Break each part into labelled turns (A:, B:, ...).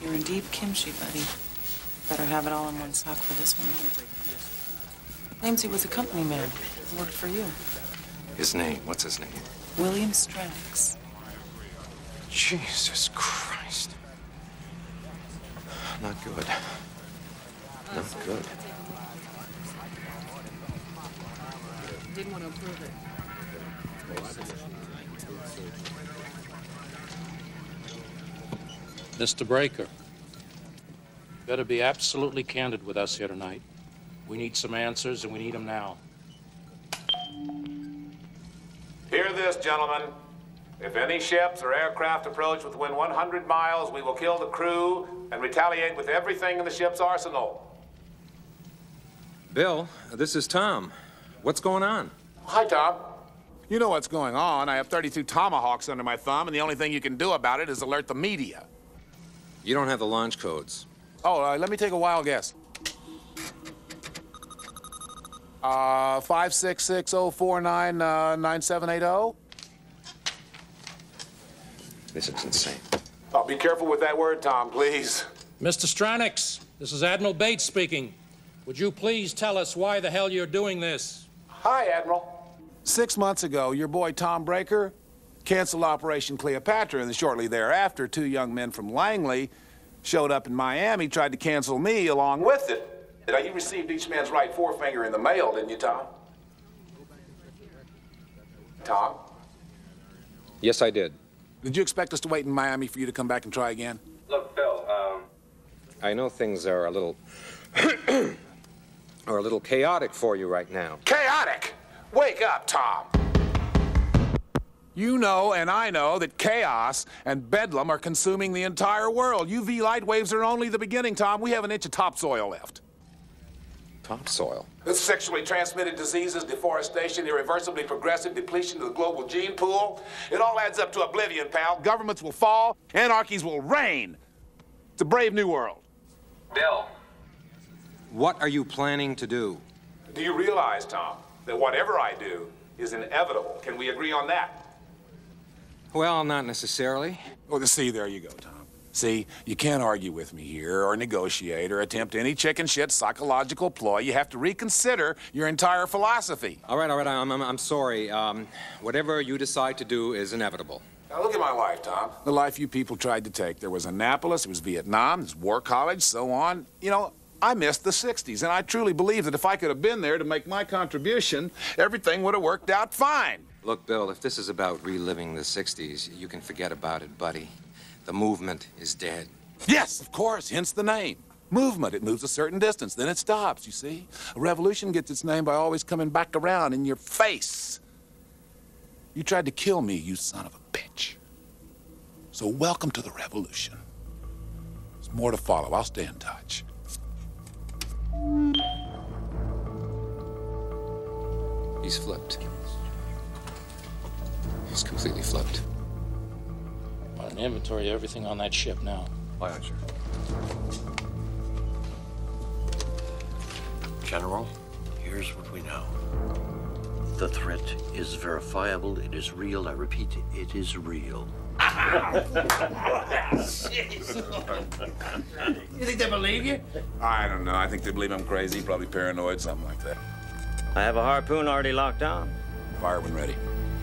A: You're in deep kimchi, buddy. Better have it all in one sock for this one. Claims he was a company man. Worked for you.
B: His name? What's his name?
A: William Stranix.
B: Jesus Christ. Not good. Not good.
C: Didn't want to approve it.
D: Mr. Breaker, better be absolutely candid with us here tonight. We need some answers, and we need them now.
E: Hear this, gentlemen. If any ships or aircraft approach within 100 miles, we will kill the crew and retaliate with everything in the ship's arsenal.
B: Bill, this is Tom. What's going on?
E: Hi, Tom. You know what's going on. I have 32 Tomahawks under my thumb, and the only thing you can do about it is alert the media.
B: You don't have the launch codes.
E: Oh, let me take a wild guess. 566-049-9780?
B: This is insane.
E: Oh, be careful with that word, Tom, please.
D: Mr. Stranix, this is Admiral Bates speaking. Would you please tell us why the hell you're doing this?
E: Hi, Admiral. 6 months ago, your boy Tom Breaker canceled Operation Cleopatra, and shortly thereafter, 2 young men from Langley showed up in Miami, tried to cancel me along with it. You received each man's right forefinger in the mail, didn't you, Tom? Tom?
B: Yes, I did.
E: Did you expect us to wait in Miami for you to come back and try again?
F: Look, Bill,
B: I know things are a little... are a little chaotic for you right now.
E: Chaotic? Wake up, Tom. You know and I know that chaos and bedlam are consuming the entire world. UV light waves are only the beginning, Tom. We have an inch of topsoil left.
B: Topsoil?
E: It's sexually transmitted diseases, deforestation, irreversibly progressive depletion of the global gene pool. It all adds up to oblivion, pal. Governments will fall, anarchies will reign. It's a brave new world.
F: Bill.
B: What are you planning to do?
E: Do you realize, Tom, that whatever I do is inevitable? Can we agree on that?
B: Well, not necessarily.
E: Well, see, there you go, Tom. See, you can't argue with me here or negotiate or attempt any chicken shit psychological ploy. You have to reconsider your entire philosophy.
B: All right, I'm sorry. Whatever you decide to do is inevitable.
E: Now, look at my life, Tom. The life you people tried to take. There was Annapolis, there was Vietnam, there's War College, so on. You know, I missed the 60s, and I truly believe that if I could have been there to make my contribution, everything would have worked out fine.
B: Look, Bill, if this is about reliving the 60s, you can forget about it, buddy. The movement is dead.
E: Yes, of course, hence the name. Movement, it moves a certain distance, then it stops, you see? A revolution gets its name by always coming back around in your face. You tried to kill me, you son of a bitch. So welcome to the revolution. There's more to follow. I'll stay in touch.
B: He's flipped. He's completely flipped.
D: Want an inventory of everything on that ship now.
B: Aye, aye, sir.
G: General, here's what we know. The threat is verifiable. It is real. I repeat, it is real.
C: You think they believe you?
E: I don't know. I think they believe I'm crazy, probably paranoid, something like that.
H: I have a harpoon already locked on.
E: Fire when ready.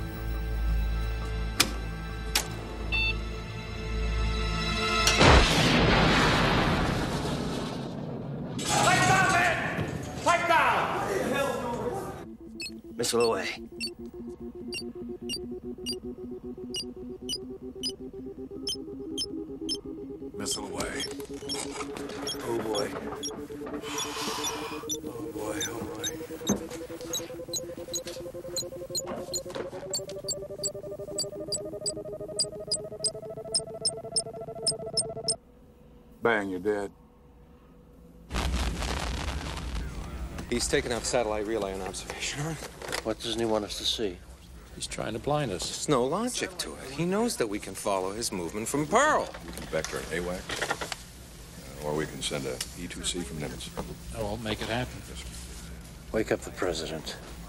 C: Lights down, man! Light down!
H: Missile away.
E: Missile away.
G: Oh, boy. Oh, boy, oh, boy.
E: Bang, you're dead.
B: He's taken off satellite relay and observation.
G: What doesn't he want us to see?
D: He's trying to blind us.
B: There's no logic to it. He knows that we can follow his movement from Pearl.
I: We can vector an AWACS, or we can send a E2C from Nimitz.
D: I won't make it happen.
G: Wake up the president.